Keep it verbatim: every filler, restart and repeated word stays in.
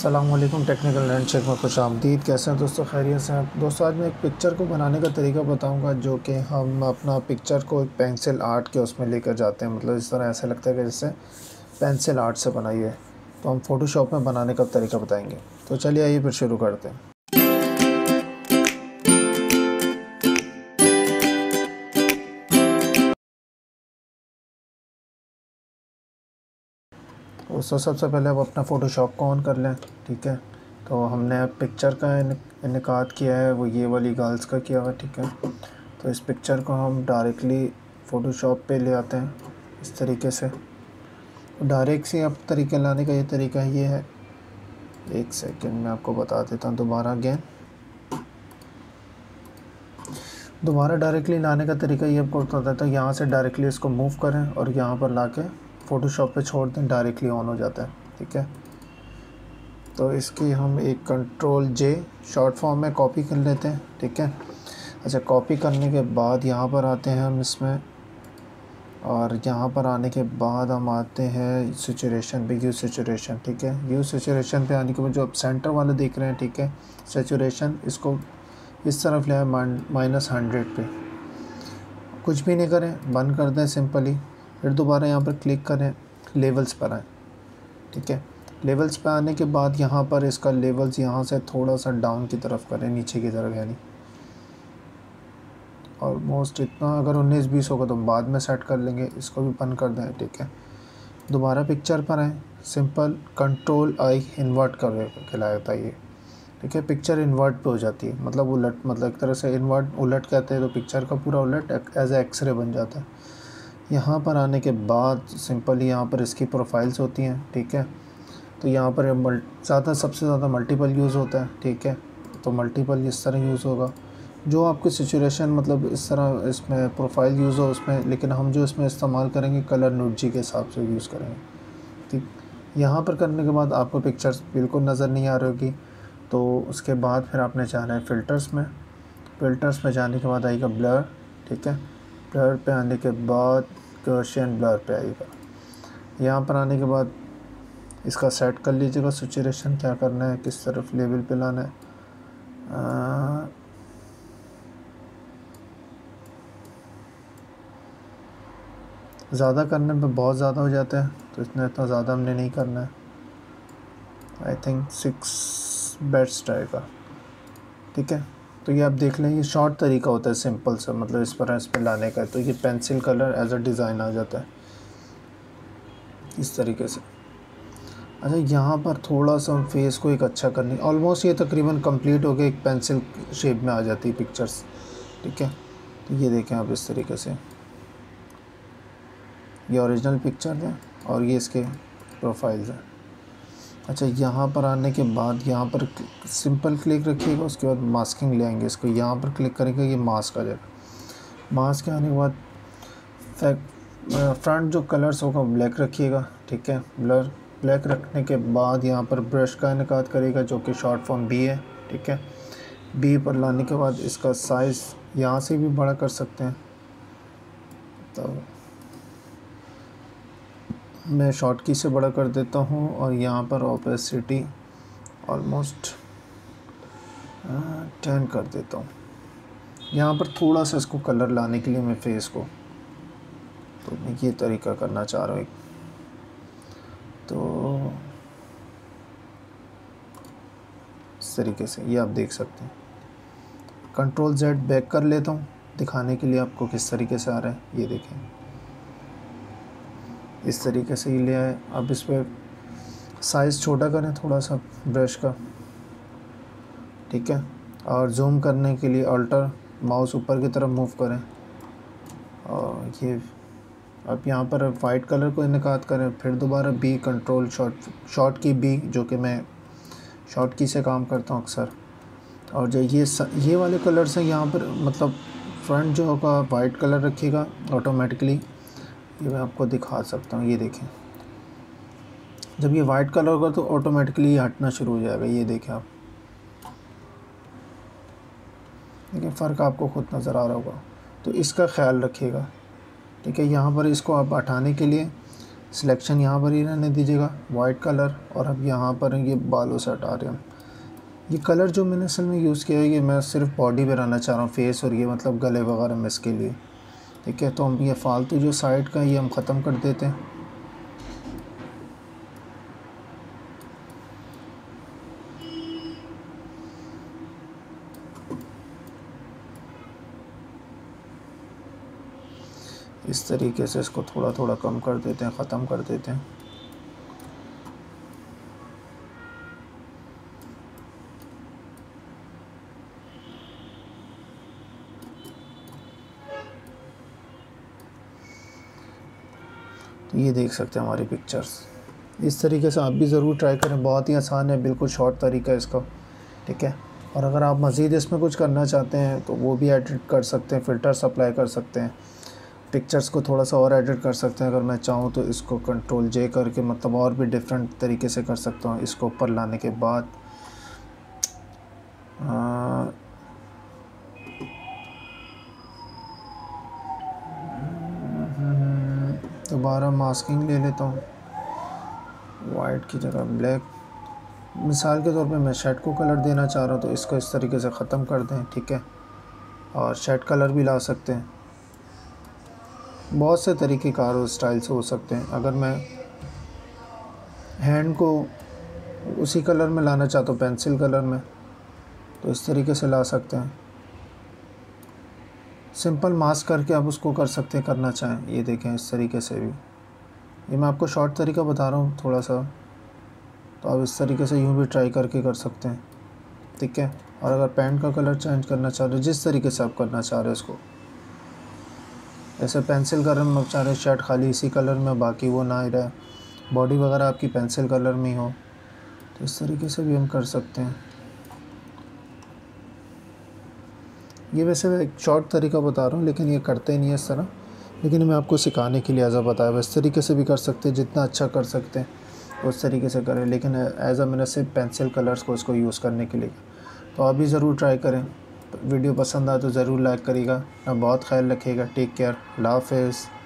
अस्सलामुअलैकुम technical learn check में खुश आमदीद। कैसे हैं दोस्तों, खैरियत से हैं दोस्तों। आज मैं एक पिक्चर को बनाने का तरीका बताऊंगा, जो कि हम अपना पिक्चर को एक पेंसिल आर्ट के उसमें लेकर जाते हैं। मतलब इस तरह ऐसा लगता है कि जैसे पेंसिल आर्ट से बनाई है, तो हम फ़ोटोशॉप में बनाने का तरीका बताएंगे। तो चलिए आइए फिर शुरू करते हैं। दोस्तों सबसे पहले अब अपना फ़ोटोशॉप को ऑन कर लें। ठीक है, तो हमने पिक्चर का इनकाद किया है, वो ये वाली गर्ल्स का किया हुआ। ठीक है, तो इस पिक्चर को हम डायरेक्टली फ़ोटोशॉप पे ले आते हैं इस तरीके से। डायरेक्ट से अब तरीके लाने का ये तरीका ये है, एक सेकंड में आपको बता देता हूँ। दोबारा अगेन दोबारा डायरेक्टली लाने का तरीका ये आपको बता देता हूँ। यहाँ से डायरेक्टली इसको मूव करें और यहाँ पर ला के फ़ोटोशॉप पे छोड़ दें, डायरेक्टली ऑन हो जाता है। ठीक है, तो इसकी हम एक कंट्रोल जे शॉर्ट फॉर्म में कॉपी कर लेते हैं। ठीक है, अच्छा कॉपी करने के बाद यहाँ पर आते हैं हम इसमें, और यहाँ पर आने के बाद हम आते हैं सैचुरेशन पे, यू सैचुरेशन। ठीक है, यू सैचुरेशन पे आने के बाद जो आप सेंटर वाले देख रहे हैं, ठीक है, सैचुरेशन, इसको इस तरफ ले आए माइनस हंड्रेड पे। कुछ भी नहीं करें, बंद कर दें सिंपली। फिर दोबारा यहाँ पर क्लिक करें, लेवल्स पर आएँ। ठीक है, लेवल्स पे आने के बाद यहाँ पर इसका लेवल्स यहाँ से थोड़ा सा डाउन की तरफ करें, नीचे की तरफ, यानी ऑलमोस्ट इतना। अगर उन्नीस बीस होगा तो बाद में सेट कर लेंगे, इसको भी बंद कर दें। ठीक है, दोबारा पिक्चर पर आएँ, सिंपल कंट्रोल आई इन्वर्ट कर कहलाता है ये। ठीक है, पिक्चर इन्वर्ट पे हो जाती है, मतलब उलट, मतलब एक तरह से इन्वर्ट उलट कहते हैं, तो पिक्चर का पूरा उलट एज ए एक्सरे बन जाता है। यहाँ पर आने के बाद सिंपली यहाँ पर इसकी प्रोफाइल्स होती हैं। ठीक है, तो यहाँ पर ज़्यादा सबसे ज़्यादा मल्टीपल यूज़ होता है। ठीक है, तो मल्टीपल इस तरह यूज़ होगा, जो आपकी सिचुएशन, मतलब इस तरह इसमें प्रोफाइल यूज़ हो उसमें, लेकिन हम जो इसमें इस्तेमाल करेंगे कलर नोटजी के हिसाब से यूज़ करेंगे। ठीक, यहाँ पर करने के बाद आपको पिक्चर्स बिल्कुल नज़र नहीं आ रही होगी। तो उसके बाद फिर आपने जाना है फ़िल्टर्स में। फ़िल्टर्स में जाने के बाद आएगा ब्लर। ठीक है, ब्लर पे आने के बाद गॉसियन ब्लर पे आएगा। यहाँ पर आने के बाद इसका सेट कर लीजिएगा सैचुरेशन, क्या करना है, किस तरफ लेवल पे लाना है। ज़्यादा करने पे बहुत ज़्यादा हो जाता है, तो इतना इतना ज़्यादा हमने नहीं करना है। आई थिंक सिक्स बेस्ट रहेगा। ठीक है, तो ये आप देख लें, ये शॉर्ट तरीका होता है सिंपल सा, मतलब इस पर इस पर लाने का। तो ये pencil colour as a design आ जाता है इस तरीके से। अच्छा, यहाँ पर थोड़ा सा हम फेस को एक अच्छा करने, ऑलमोस्ट ये तकरीबन कंप्लीट हो गया, एक पेंसिल शेप में आ जाती है पिक्चर्स। ठीक है, तो ये देखें आप इस तरीके से, ये ओरिजिनल पिक्चर है और ये इसके प्रोफाइल्स हैं। अच्छा, यहाँ पर आने के बाद यहाँ पर सिंपल क्लिक रखिएगा, उसके बाद मास्किंग ले आएंगे इसको, यहाँ पर क्लिक करेंगे, ये मास्क आ जाएगा। मास्क के आने के बाद फ्रंट जो कलर्स होगा ब्लैक रखिएगा। ठीक है, ब्लर ब्लैक रखने के बाद यहाँ पर ब्रश का इनकाद करेगा, जो कि शॉर्ट फॉर्म बी है। ठीक है, बी पर लाने के बाद इसका साइज़ यहाँ से भी बड़ा कर सकते हैं, तो मैं शॉर्ट की से बड़ा कर देता हूँ, और यहाँ पर ओपेसिटी ऑलमोस्ट टेन कर देता हूँ। यहाँ पर थोड़ा सा इसको कलर लाने के लिए मैं फेस को, तो मैं ये तरीका करना चाह रहा हूँ। तो इस तरीके से ये आप देख सकते हैं। कंट्रोल जेड बैक कर लेता हूँ दिखाने के लिए आपको किस तरीके से आ रहा है। ये देखें, इस तरीके से ही ले आए। अब इस पर साइज़ छोटा करें थोड़ा सा ब्रश का। ठीक है, और जूम करने के लिए अल्टर माउस ऊपर की तरफ मूव करें, और ये अब यहाँ पर वाइट कलर को इनकाद करें। फिर दोबारा बी कंट्रोल शॉर्ट शॉर्ट की बी, जो कि मैं शॉर्ट की से काम करता हूँ अक्सर। और जो ये ये वाले कलर्स हैं यहाँ पर, मतलब फ्रंट जो होगा वाइट कलर रखिएगा ऑटोमेटिकली। ये मैं आपको दिखा सकता हूँ, ये देखें, जब ये वाइट कलर होगा तो ऑटोमेटिकली हटना शुरू हो जाएगा। ये देखें आप, लेकिन फ़र्क आपको खुद नज़र आ रहा होगा, तो इसका ख्याल रखिएगा। ठीक है, यहाँ पर इसको आप हटाने के लिए सिलेक्शन यहाँ पर ही रहने दीजिएगा वाइट कलर, और अब यहाँ पर ये बालों से हटा रहे हैं। ये कलर जो मैंने असल में यूज़ किया है ये मैं सिर्फ बॉडी पे रहना चाह रहा हूँ, फेस और ये मतलब गले वगैरह में इसके लिए, ठीक है। तो हम ये फालतू जो साइड का ये हम ख़त्म कर देते हैं। इस तरीके से इसको थोड़ा थोड़ा कम कर देते हैं, ख़त्म कर देते हैं। तो ये देख सकते हैं हमारी पिक्चर्स। इस तरीके से आप भी ज़रूर ट्राई करें, बहुत ही आसान है, बिल्कुल शॉर्ट तरीका है इसका, ठीक है। और अगर आप मज़ीद इसमें कुछ करना चाहते हैं तो वो भी एडिट कर सकते हैं, फ़िल्टर्स अप्लाई कर सकते हैं, पिक्चर्स को थोड़ा सा और एडिट कर सकते हैं। अगर मैं चाहूँ तो इसको कंट्रोल जे करके मतलब और भी डिफरेंट तरीके से कर सकता हूँ। इसको ऊपर लाने के बाद दोबारा मास्किंग ले लेता हूँ, वाइट की जगह ब्लैक। मिसाल के तौर पे मैं शेड को कलर देना चाह रहा हूँ तो इसको इस तरीके से ख़त्म कर दें, ठीक है। और शेड कलर भी ला सकते हैं, बहुत से तरीके कार और स्टाइल से हो सकते हैं। अगर मैं हैंड को उसी कलर में लाना चाहता हूँ, पेंसिल कलर में, तो इस तरीके से ला सकते हैं। सिंपल मास्क करके आप उसको कर सकते हैं, करना चाहें। ये देखें इस तरीके से भी, ये मैं आपको शॉर्ट तरीका बता रहा हूँ थोड़ा सा, तो आप इस तरीके से यूँ भी ट्राई करके कर सकते हैं, ठीक है। और अगर पैंट का कलर चेंज करना चाह रहे हैं, जिस तरीके से आप करना चाह रहे हैं इसको, ऐसे पेंसिल कलर में आप चाह रहे हैं शर्ट खाली इसी कलर में, बाकी वो ना ही रहे, बॉडी वगैरह आपकी पेंसिल कलर में ही हो, तो इस तरीके से भी हम कर सकते हैं। ये वैसे मैं एक शॉर्ट तरीका बता रहा हूँ, लेकिन ये करते नहीं है इस तरह, लेकिन मैं आपको सिखाने के लिए ऐसा बताया। इस तरीके से भी कर सकते हैं, जितना अच्छा कर सकते हैं उस तरीके से करें, लेकिन एज़ अ मैंने सिर्फ पेंसिल कलर्स को इसको यूज़ करने के लिए। तो आप भी ज़रूर ट्राई करें। वीडियो पसंद आए तो ज़रूर लाइक करिएगा। अपना बहुत ख्याल रखिएगा। Take care. अल्लाह हाफ़िज़।